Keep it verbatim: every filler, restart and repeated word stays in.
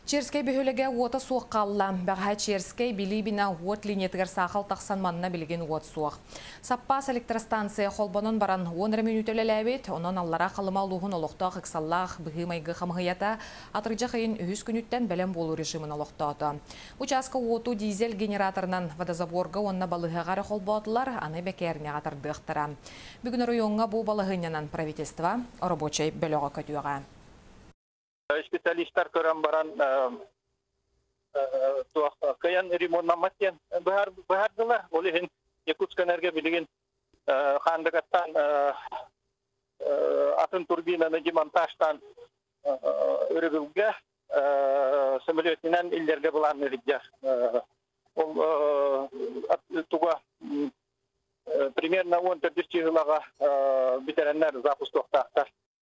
Черскай бөхөлеге уота суық қалла. Бәға Черскай билибина уот линетігер сақал тақсан манна білген уот суық. Саппас электростанция холбанын баран он минут өлеләбет, онын аллара қалыма олуғын олықтақ ықсаллақ бұғымайғы қамғията атыржа қиын үз күніттен бәлем болу режимін олықтады. Участка уоту дизель генераторынан водозаборға онна балығағары холбатылар аны бәкеріне қатырдықтыра. Бүгін районға бұл балығынянан правительства рабочай бөліға көтуіға. Специалисттар көрән баран каян ремонтнаматтен бәһәрділер. Ол еген Якутск энерге білген қандығаттан атын турбинаны демонтажтан өрігілге самолетінен иллерге бұлан өрігдер. Ол туға примерно он төрт жылға битеренлер запустықтақтар.